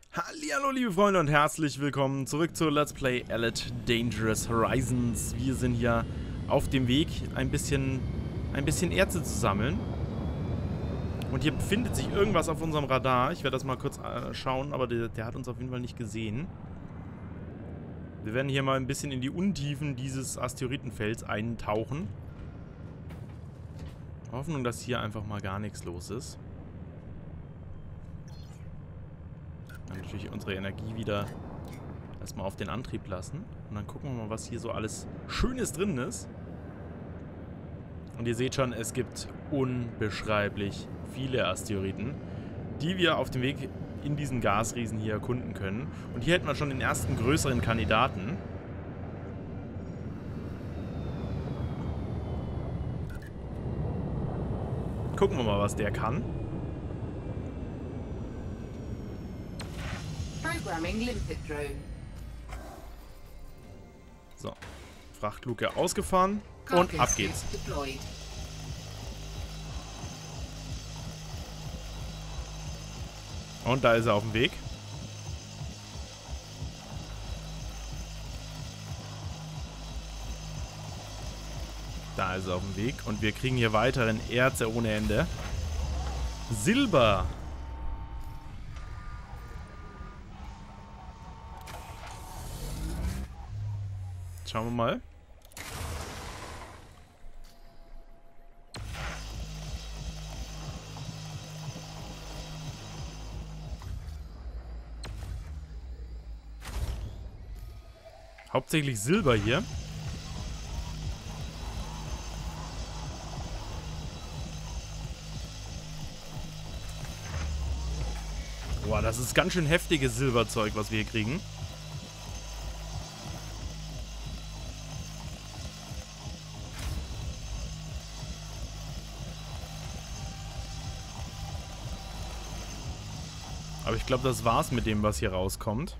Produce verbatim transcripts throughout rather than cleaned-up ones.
Hallihallo liebe Freunde und herzlich willkommen zurück zu Let's Play Elite Dangerous Horizons. Wir sind hier auf dem Weg, ein bisschen, ein bisschen Erze zu sammeln. Und hier befindet sich irgendwas auf unserem Radar. Ich werde das mal kurz äh, schauen, aber der, der hat uns auf jeden Fall nicht gesehen. Wir werden hier mal ein bisschen in die Untiefen dieses Asteroidenfelds eintauchen. Hoffnung, dass hier einfach mal gar nichts los ist. Dann natürlich unsere Energie wieder erstmal auf den Antrieb lassen. Und dann gucken wir mal, was hier so alles Schönes drin ist. Und ihr seht schon, es gibt unbeschreiblich viele Asteroiden, die wir auf dem Weg in diesen Gasriesen hier erkunden können. Und hier hätten wir schon den ersten größeren Kandidaten. Gucken wir mal, was der kann. So, Frachtluke ausgefahren und ab geht's. Und da ist er auf dem Weg. Da ist er auf dem Weg und wir kriegen hier weiteren Erze ohne Ende. Silber. Schauen wir mal. Hauptsächlich Silber hier. Boah, das ist ganz schön heftiges Silberzeug, was wir hier kriegen. Aber ich glaube, das war's mit dem, was hier rauskommt.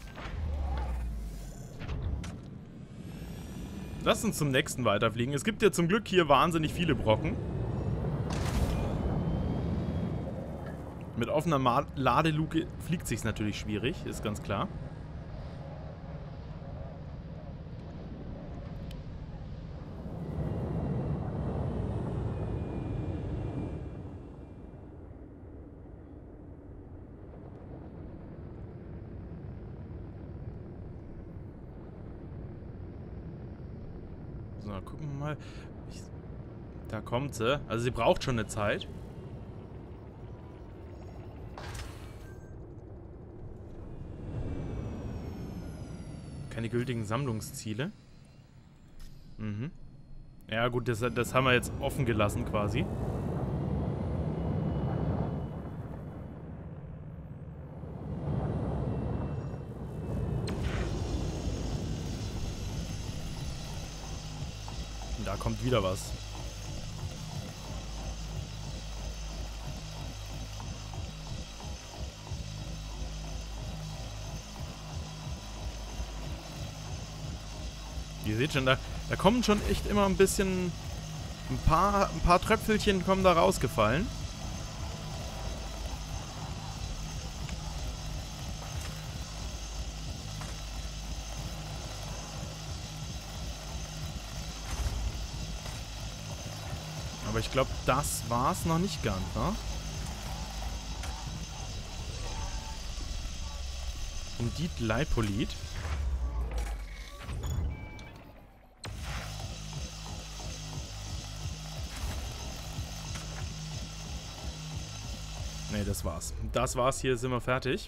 Lass uns zum nächsten weiterfliegen. Es gibt ja zum Glück hier wahnsinnig viele Brocken. Mit offener Ma- Ladeluke fliegt sich's natürlich schwierig, ist ganz klar. So, gucken wir mal. Ich, da kommt sie. Also sie braucht schon eine Zeit. Keine gültigen Sammlungsziele. Mhm. Ja gut, das, das haben wir jetzt offen gelassen quasi. Da kommt wieder was. Ihr seht schon, da, da kommen schon echt immer ein bisschen... Ein paar, ein paar Tröpfelchen kommen da rausgefallen. Aber ich glaube, das war's noch nicht ganz, ne? Indeed Leipolit. Ne, das war's. Das war's, hier sind wir fertig.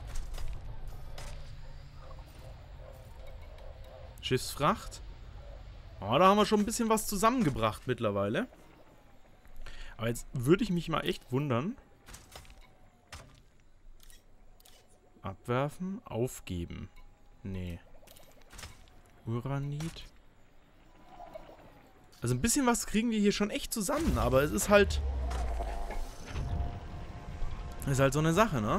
Schiffsfracht. Oh, da haben wir schon ein bisschen was zusammengebracht mittlerweile. Aber jetzt würde ich mich mal echt wundern. Abwerfen, aufgeben. Nee. Uranit. Also ein bisschen was kriegen wir hier schon echt zusammen, aber es ist halt... Ist halt so eine Sache, ne?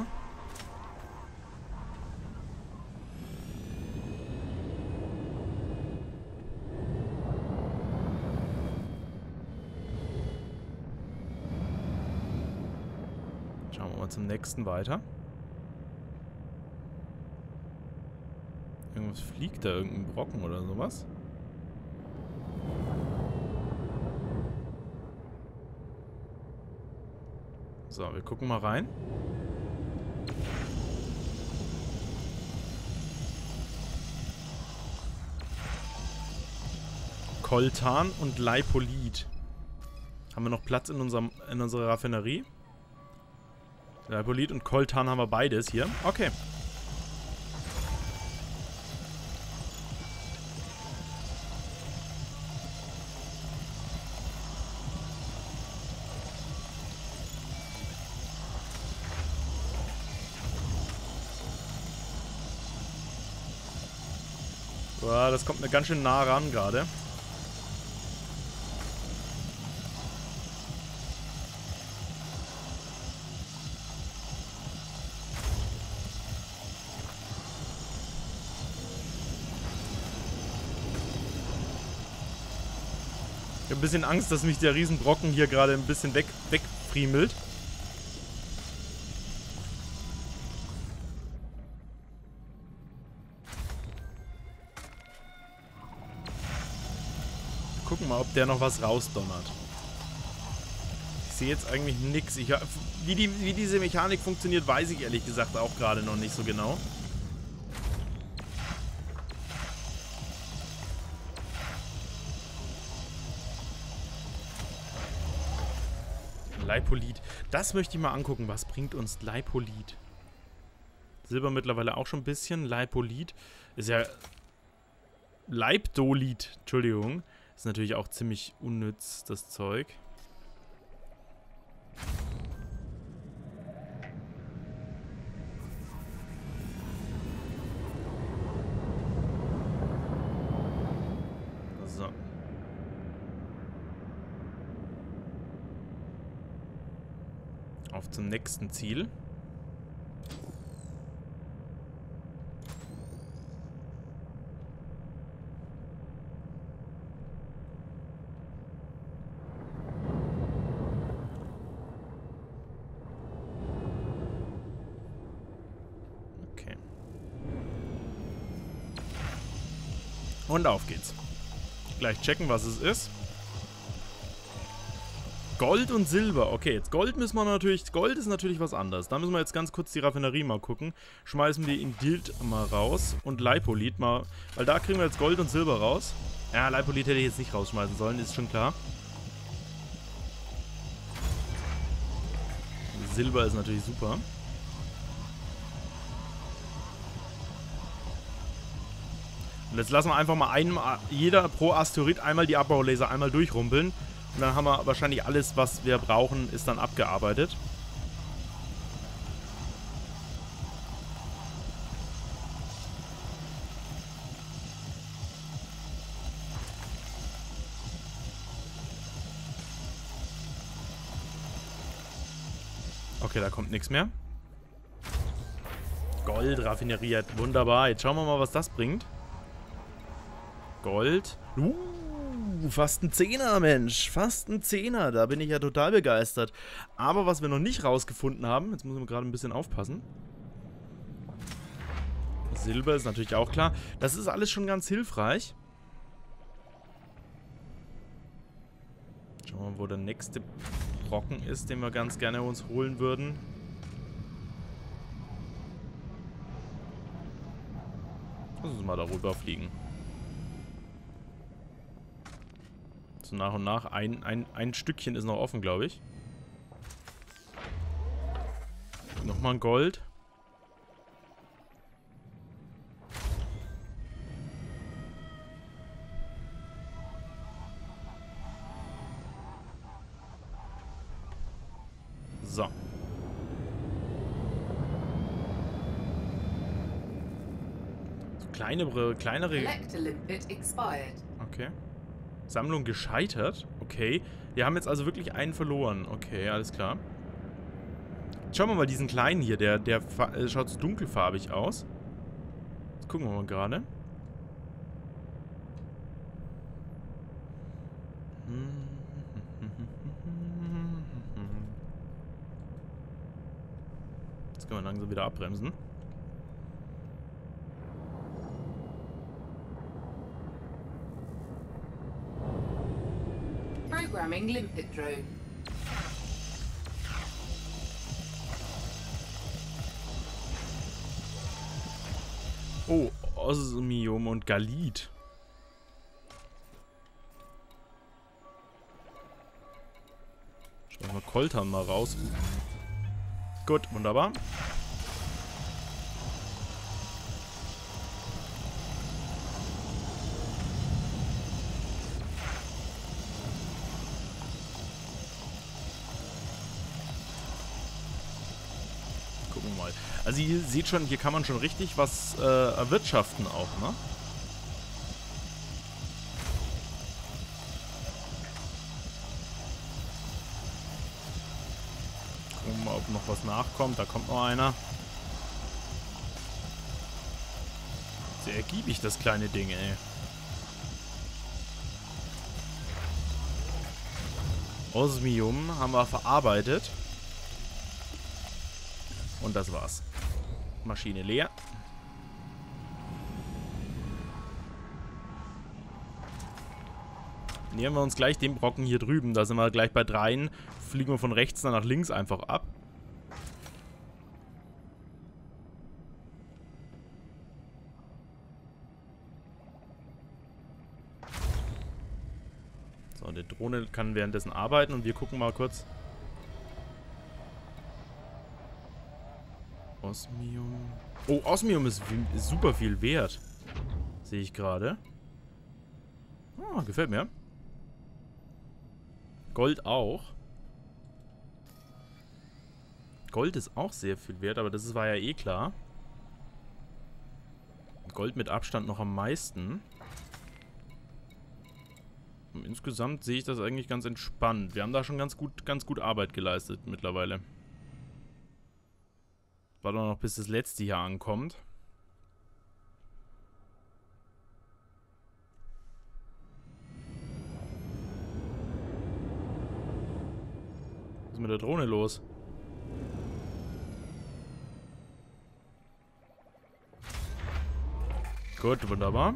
Schauen wir mal zum nächsten weiter. Irgendwas fliegt da, irgendein Brocken oder sowas. So, wir gucken mal rein. Coltan und Leipolit. Haben wir noch Platz in, unserem, in unserer Raffinerie? Leipolit und Coltan haben wir beides hier. Okay. Boah, das kommt mir ganz schön nah ran gerade. Ich habe ein bisschen Angst, dass mich der Riesenbrocken hier gerade ein bisschen weg, wegfriemelt. Gucken mal, ob der noch was rausdonnert. Ich sehe jetzt eigentlich nichts. Ich, wie, die, wie diese Mechanik funktioniert, weiß ich ehrlich gesagt auch gerade noch nicht so genau. Leipolit. Das möchte ich mal angucken. Was bringt uns Leipolit? Silber mittlerweile auch schon ein bisschen. Leipolit ist ja... Leibdolit, Entschuldigung. Ist natürlich auch ziemlich unnütz, das Zeug. So. Auf zum nächsten Ziel. Und auf geht's. Gleich checken, was es ist. Gold und Silber. Okay, jetzt Gold müssen wir natürlich... Gold ist natürlich was anderes. Da müssen wir jetzt ganz kurz die Raffinerie mal gucken. Schmeißen wir Indilt mal raus. Und Leipolit mal... Weil da kriegen wir jetzt Gold und Silber raus. Ja, Leipolit hätte ich jetzt nicht rausschmeißen sollen, ist schon klar. Silber ist natürlich super. Und jetzt lassen wir einfach mal einem, jeder pro Asteroid einmal die Abbaulaser einmal durchrumpeln. Und dann haben wir wahrscheinlich alles, was wir brauchen, ist dann abgearbeitet. Okay, da kommt nichts mehr. Gold raffineriert. Wunderbar. Jetzt schauen wir mal, was das bringt. Gold. Uh, fast ein Zehner, Mensch. Fast ein Zehner. Da bin ich ja total begeistert. Aber was wir noch nicht rausgefunden haben, jetzt müssen wir gerade ein bisschen aufpassen. Silber ist natürlich auch klar. Das ist alles schon ganz hilfreich. Schauen wir mal, wo der nächste Brocken ist, den wir ganz gerne uns holen würden. Lass uns mal darüber fliegen. So nach und nach. Ein, ein, ein Stückchen ist noch offen, glaube ich. Nochmal ein Gold. So. So kleine, kleinere... Okay. Sammlung gescheitert. Okay. Wir haben jetzt also wirklich einen verloren. Okay, alles klar. Schauen wir mal diesen kleinen hier. Der, der äh, schaut so dunkelfarbig aus. Jetzt gucken wir mal gerade. Jetzt können wir langsam wieder abbremsen. Programming limpet drone. Oh, Osmium und Galit. Schauen wir mal Koltan mal raus. Gut, wunderbar. Gucken wir mal. Also ihr seht schon, hier kann man schon richtig was äh, erwirtschaften auch, ne? Gucken wir mal, ob noch was nachkommt. Da kommt noch einer. Sehr ergiebig, das kleine Ding, ey. Osmium haben wir verarbeitet. Und das war's. Maschine leer. Nähern wir uns gleich dem Brocken hier drüben. Da sind wir gleich bei dreien. Fliegen wir von rechts dann nach links einfach ab. So, die Drohne kann währenddessen arbeiten und wir gucken mal kurz. Osmium. Oh, Osmium ist, ist super viel wert. Sehe ich gerade. Ah, gefällt mir. Gold auch. Gold ist auch sehr viel wert, aber das war ja eh klar. Gold mit Abstand noch am meisten. Und insgesamt sehe ich das eigentlich ganz entspannt. Wir haben da schon ganz gut, ganz gut Arbeit geleistet mittlerweile. War doch noch bis das letzte hier ankommt. Was ist mit der Drohne los? Gut, wunderbar.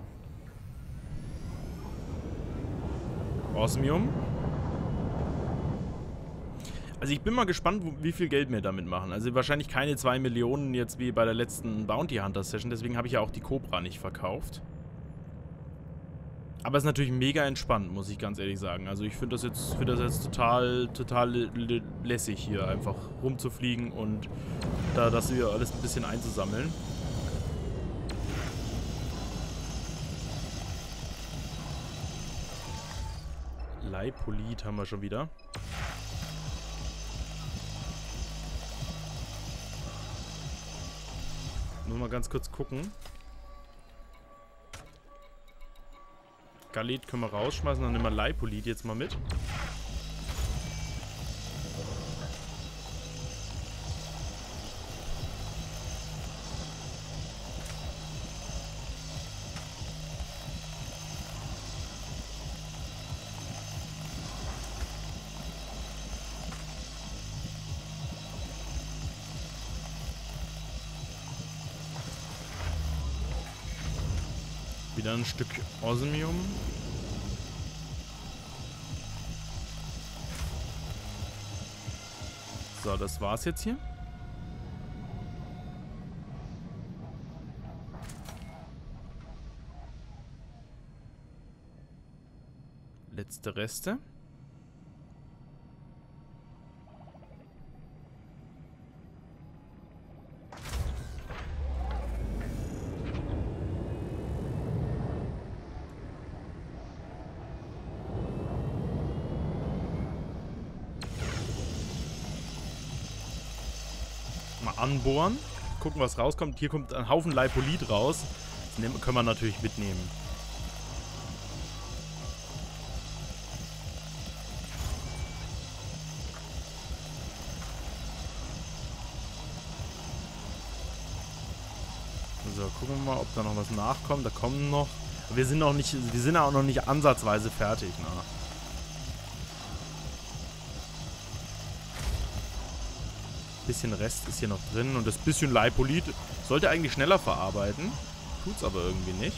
Osmium. Also ich bin mal gespannt, wo, wie viel Geld wir damit machen. Also wahrscheinlich keine zwei Millionen jetzt wie bei der letzten Bounty Hunter Session. Deswegen habe ich ja auch die Cobra nicht verkauft. Aber es ist natürlich mega entspannt, muss ich ganz ehrlich sagen. Also ich finde das jetzt, finde das jetzt total, total lässig hier einfach rumzufliegen und da das hier alles ein bisschen einzusammeln. Leipolit haben wir schon wieder. Nur mal ganz kurz gucken. Galit können wir rausschmeißen, dann nehmen wir Leipolit jetzt mal mit. Wieder ein Stück Osmium. So, das war's jetzt hier. Letzte Reste. Anbohren. Gucken, was rauskommt. Hier kommt ein Haufen Leipolit raus. Das nehmen, können wir natürlich mitnehmen. So, gucken wir mal, ob da noch was nachkommt. Da kommen noch. Wir sind noch nicht, wir sind auch noch nicht ansatzweise fertig. Ne? Bisschen Rest ist hier noch drin und das bisschen Leipolit sollte eigentlich schneller verarbeiten. Tut's aber irgendwie nicht.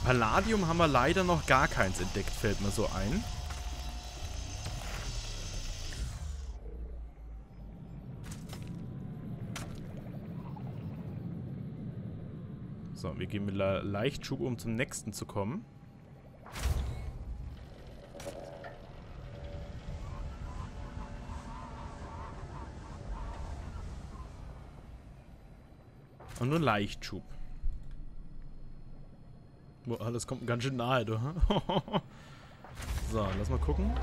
Palladium haben wir leider noch gar keins entdeckt, fällt mir so ein. So, wir gehen mit Le Leichtschub, um zum nächsten zu kommen. Und nur Leichtschub. Boah, das kommt ganz schön nahe, du. So, lass mal gucken.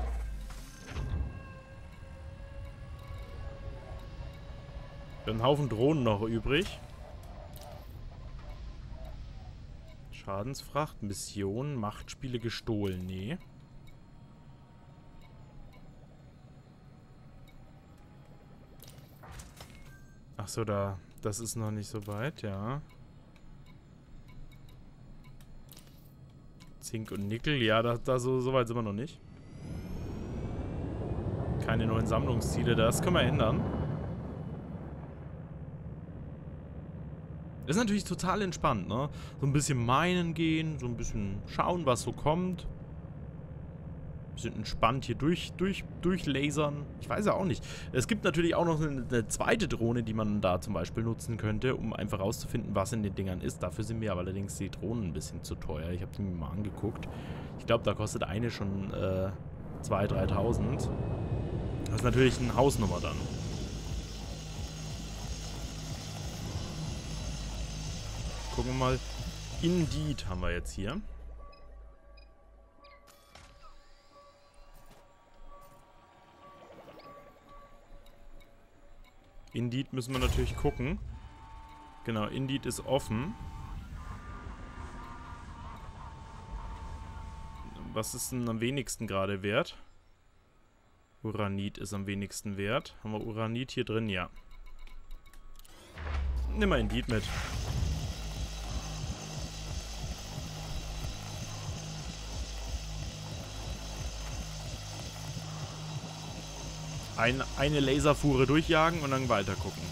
Wir haben einen Haufen Drohnen noch übrig. Schadensfracht, Mission, Machtspiele gestohlen. Nee. Achso, da. Das ist noch nicht so weit, ja. Zink und Nickel, ja, da, da so, so weit sind wir noch nicht. Keine neuen Sammlungsziele, das können wir ändern. Das ist natürlich total entspannt, ne? So ein bisschen meinen gehen, so ein bisschen schauen, was so kommt. Ein bisschen entspannt hier durch, durch, durchlasern. Ich weiß ja auch nicht. Es gibt natürlich auch noch eine, eine zweite Drohne, die man da zum Beispiel nutzen könnte, um einfach rauszufinden, was in den Dingern ist. Dafür sind mir aber allerdings die Drohnen ein bisschen zu teuer. Ich habe die mir mal angeguckt. Ich glaube, da kostet eine schon äh, zweitausend, dreitausend. Das ist natürlich eine Hausnummer dann. Gucken wir mal. Indeed haben wir jetzt hier. Indeed müssen wir natürlich gucken. Genau, Indeed ist offen. Was ist denn am wenigsten gerade wert? Uranit ist am wenigsten wert. Haben wir Uranit hier drin? Ja. Nimm mal Indeed mit. Ein, eine Laserfuhre durchjagen und dann weiter gucken.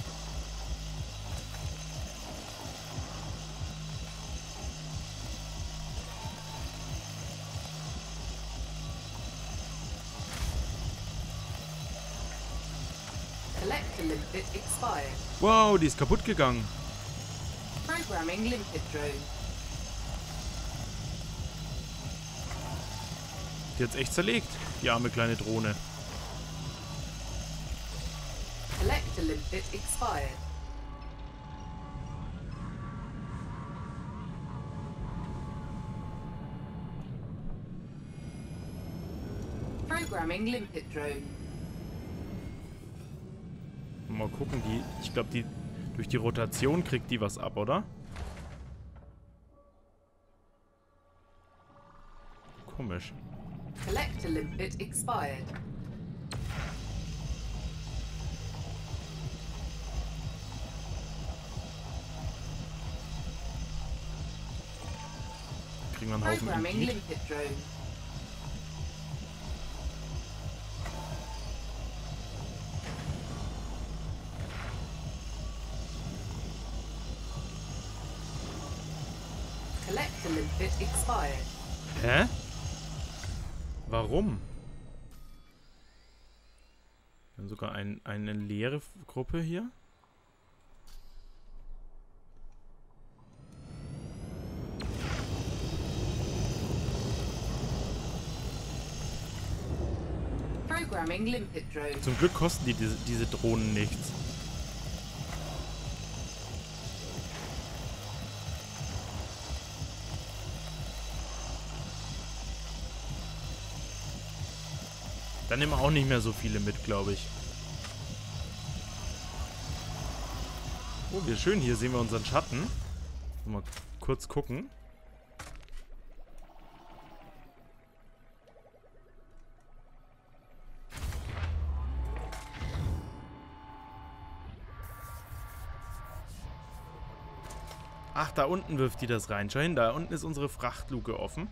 Wow, die ist kaputt gegangen. Programming Limpid Drone. Die hat's echt zerlegt, die arme kleine Drohne. Collector Limpid expired. Programming Limpid Drone. Mal gucken, die. Ich glaube, die durch die Rotation kriegt die was ab, oder? Komisch. Collector Limpid expired. Kriegen wir einen Haufen Programming Indeed. Limpid Drone. Collector Limpid expired. Hä? Warum? Wir haben sogar ein, eine leere Gruppe hier. Programming Limpid Drone. Zum Glück kosten die diese, diese Drohnen nichts. Dann nehmen wir auch nicht mehr so viele mit, glaube ich. Oh, wie schön. Hier sehen wir unseren Schatten. Mal kurz gucken. Ach, da unten wirft die das rein. Schau hin, da unten ist unsere Frachtluke offen.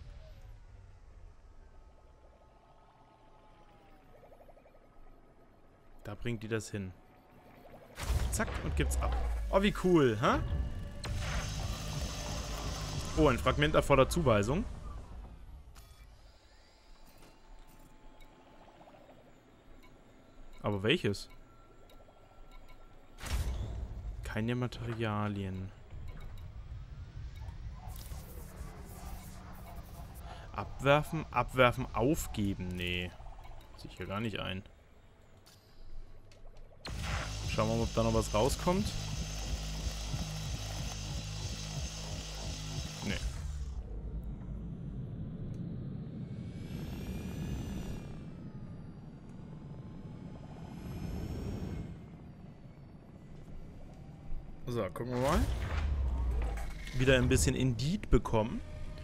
Da bringt die das hin. Zack, und gibt's ab. Oh, wie cool, hä? Oh, ein Fragment erfordert Zuweisung. Aber welches? Keine Materialien. Abwerfen, abwerfen, aufgeben. Nee. Sehe ich hier gar nicht ein. Schauen wir mal, ob da noch was rauskommt. Nee. So, gucken wir mal. Wieder ein bisschen Indeed bekommen.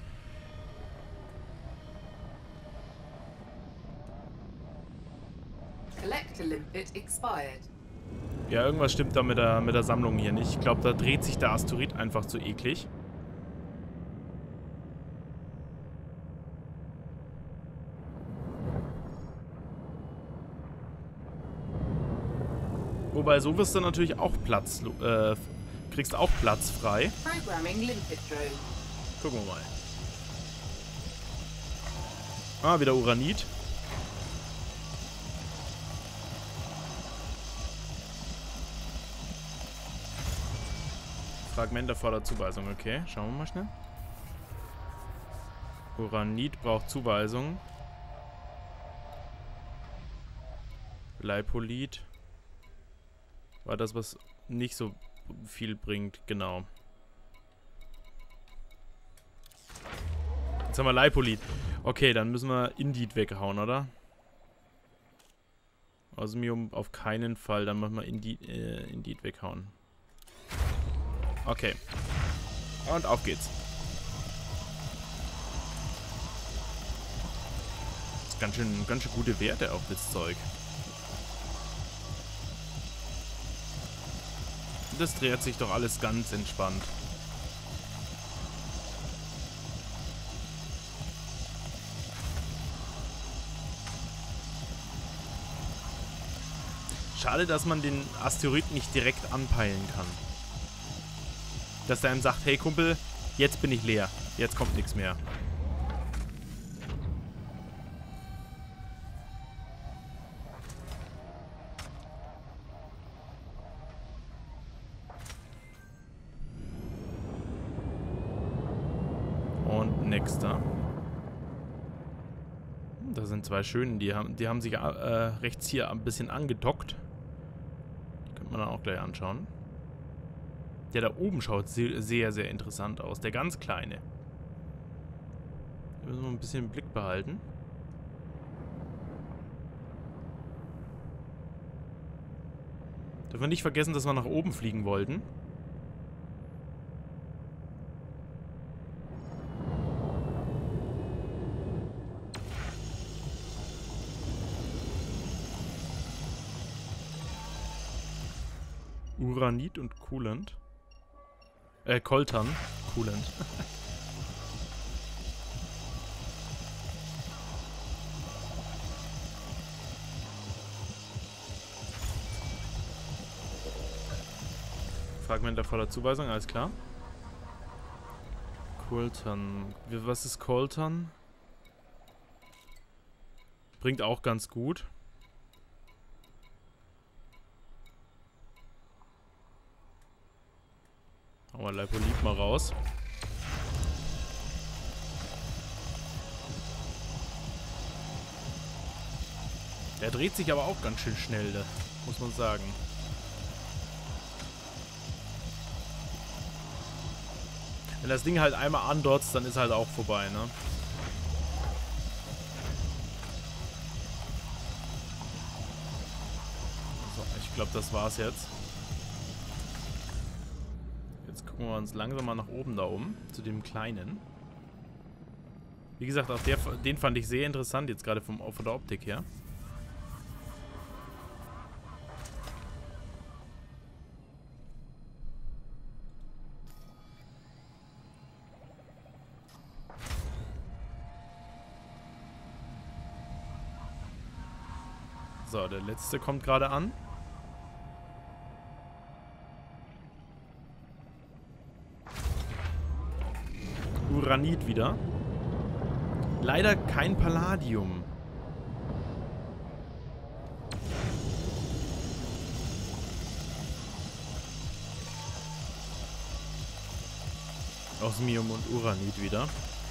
Collector limpet expired. Ja, irgendwas stimmt da mit der, mit der Sammlung hier nicht. Ich glaube, da dreht sich der Asteroid einfach zu eklig. Wobei, so wirst du natürlich auch Platz, äh, kriegst auch Platz frei. Programming limpet drone. Gucken wir mal. Ah, wieder Uranit. Fragment erfordert Zuweisung, okay. Schauen wir mal schnell. Uranit braucht Zuweisung. Leipolit war das, was nicht so viel bringt, genau. Jetzt haben wir Leipolit. Okay, dann müssen wir Indeed weghauen, oder? Osmium auf keinen Fall, dann machen wir Indeed, äh, Indeed weghauen. Okay. Und auf geht's. Das ist ganz schön, ganz schön gute Werte auf das Zeug. Das dreht sich doch alles ganz entspannt. Schade, dass man den Asteroid nicht direkt anpeilen kann. Dass der einem sagt, hey Kumpel, jetzt bin ich leer. Jetzt kommt nichts mehr. Und nächster. Da sind zwei schöne, die haben, die haben sich äh, rechts hier ein bisschen angedockt. Die könnte man dann auch gleich anschauen. Der da oben schaut sehr, sehr, sehr interessant aus. Der ganz kleine. Den müssen wir ein bisschen im Blick behalten. Dürfen wir nicht vergessen, dass wir nach oben fliegen wollten. Uranit und Coolant. Äh, Coltan. Coolant. Fragment erfordert Zuweisung, alles klar. Coltan. Was ist Coltan? Bringt auch ganz gut. Hauen wir Leipolit mal raus. Der dreht sich aber auch ganz schön schnell, da, muss man sagen. Wenn das Ding halt einmal andotzt, dann ist halt auch vorbei, ne? So, ich glaube, das war's jetzt. Jetzt gucken wir uns langsam mal nach oben da um, zu dem kleinen. Wie gesagt, auch der, den fand ich sehr interessant, jetzt gerade vom, von der Optik her. So, der letzte kommt gerade an. Uranit wieder. Leider kein Palladium. Osmium und Uranit wieder.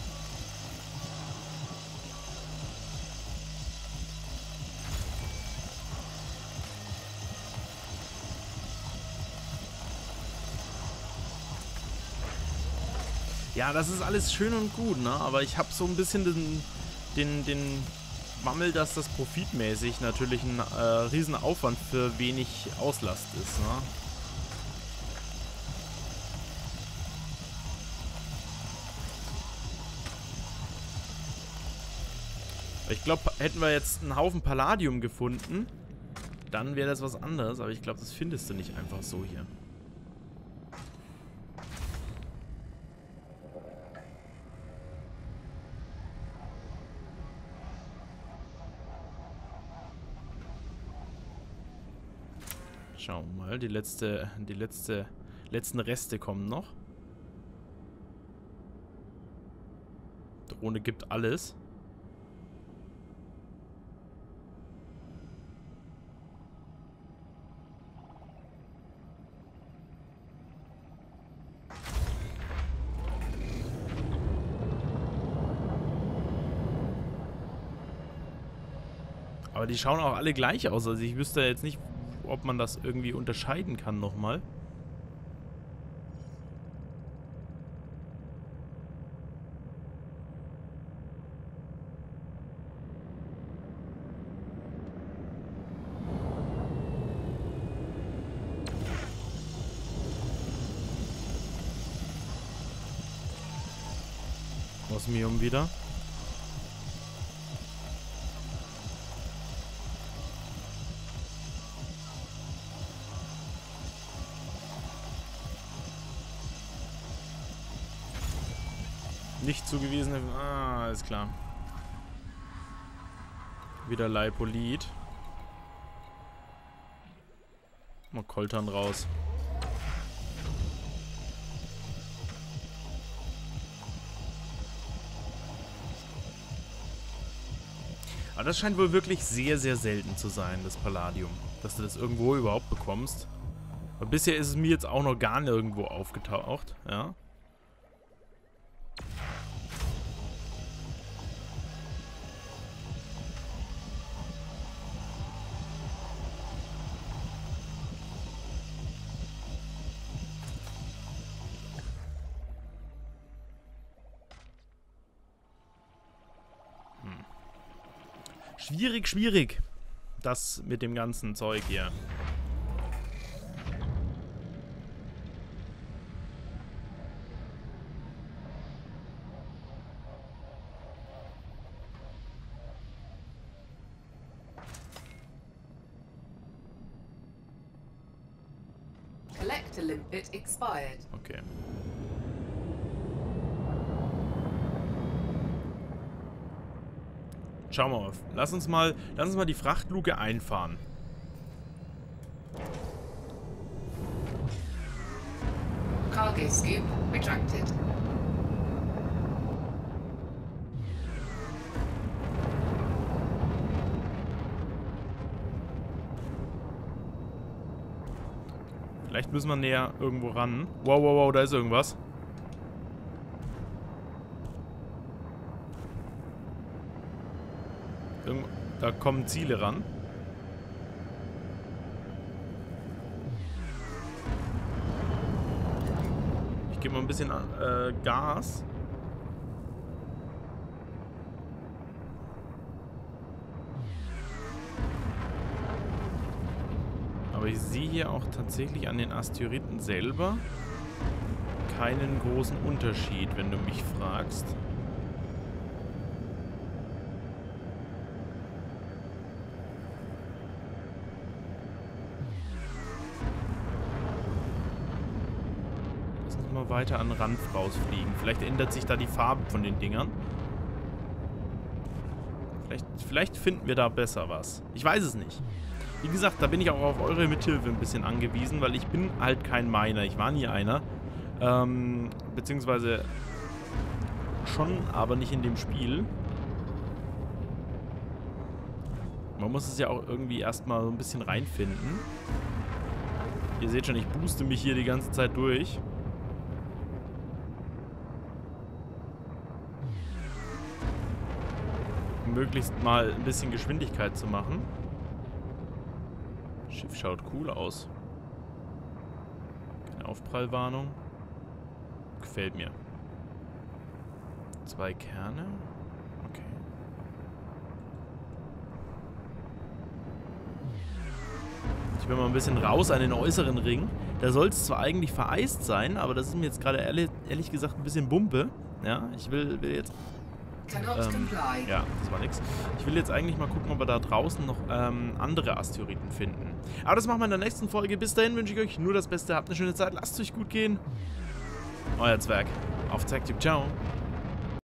Ja, das ist alles schön und gut, ne? Aber ich habe so ein bisschen den, den, den Mammel, dass das profitmäßig natürlich ein äh, Riesenaufwand für wenig Auslast ist, ne? Ich glaube, hätten wir jetzt einen Haufen Palladium gefunden, dann wäre das was anderes. Aber ich glaube, das findest du nicht einfach so hier. Schauen wir mal, die letzte, die letzte, letzten Reste kommen noch. Drohne gibt alles. Aber die schauen auch alle gleich aus. Also ich wüsste jetzt nicht, ob man das irgendwie unterscheiden kann nochmal. Osmium wieder. Nicht zugewiesene... Ah, alles klar. Wieder Leipolit. Mal Koltern raus. Aber das scheint wohl wirklich sehr, sehr selten zu sein, das Palladium. Dass du das irgendwo überhaupt bekommst. Aber bisher ist es mir jetzt auch noch gar nirgendwo aufgetaucht, ja. Schwierig, schwierig. Das mit dem ganzen Zeug hier. Collector limpet expired. Okay. Schauen wir mal. Lass uns mal, lass uns mal die Frachtluke einfahren. Cargo scoop retracted. Vielleicht müssen wir näher irgendwo ran. Wow, wow, wow, da ist irgendwas. Irgend da kommen Ziele ran. Ich gebe mal ein bisschen äh, Gas. Aber ich sehe hier auch tatsächlich an den Asteroiden selber keinen großen Unterschied, wenn du mich fragst. Lass uns mal weiter an den Rand rausfliegen. Vielleicht ändert sich da die Farbe von den Dingern. Vielleicht, vielleicht finden wir da besser was. Ich weiß es nicht. Wie gesagt, da bin ich auch auf eure Mithilfe ein bisschen angewiesen, weil ich bin halt kein Miner. Ich war nie einer. Ähm, beziehungsweise schon, aber nicht in dem Spiel. Man muss es ja auch irgendwie erstmal so ein bisschen reinfinden. Ihr seht schon, ich booste mich hier die ganze Zeit durch. Um möglichst mal ein bisschen Geschwindigkeit zu machen. Das Schiff schaut cool aus. Keine Aufprallwarnung. Gefällt mir. Zwei Kerne. Okay. Ich will mal ein bisschen raus an den äußeren Ring. Da soll es zwar eigentlich vereist sein, aber das ist mir jetzt gerade ehrlich, ehrlich gesagt ein bisschen Bumpe. Ja, ich will, will jetzt... Ähm, ja, das war nix. Ich will jetzt eigentlich mal gucken, ob wir da draußen noch ähm, andere Asteroiden finden. Aber das machen wir in der nächsten Folge. Bis dahin wünsche ich euch nur das Beste. Habt eine schöne Zeit. Lasst es euch gut gehen. Euer Zwerg. Auf Zwergtube. Ciao.